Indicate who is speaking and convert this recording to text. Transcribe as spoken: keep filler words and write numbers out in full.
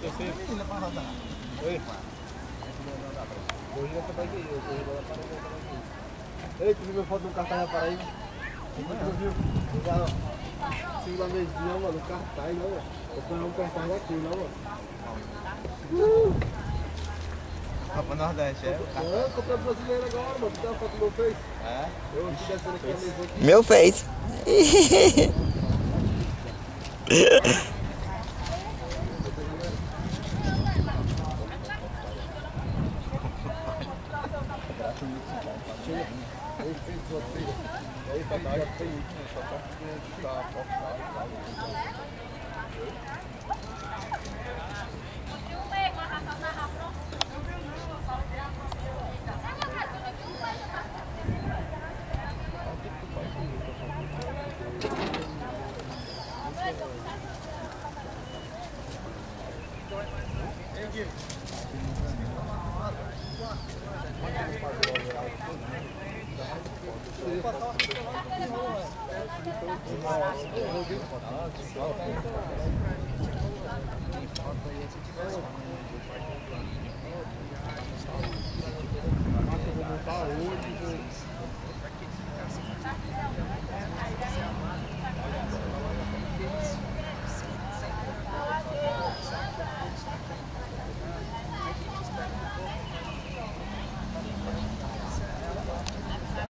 Speaker 1: você. Oi. Corrida pra aqui, eu corrida lá para aqui. Ei, tu viu minha foto no cartaz para aí? Não viu? Segunda mesinha, mano, no cartaz, não, mano. Eu fui um cartaz daqui, não, mano. Uh!
Speaker 2: Copa Nordeste, é?
Speaker 1: Não, comprei brasileiro agora, mano. Tu tem uma foto do meu Face?
Speaker 2: É?
Speaker 1: Eu aqui descendo aqui a mesa aqui.
Speaker 3: Meu Face.
Speaker 1: Aí fez sua filha. Aí fez sua filha. Só tá que tá postado.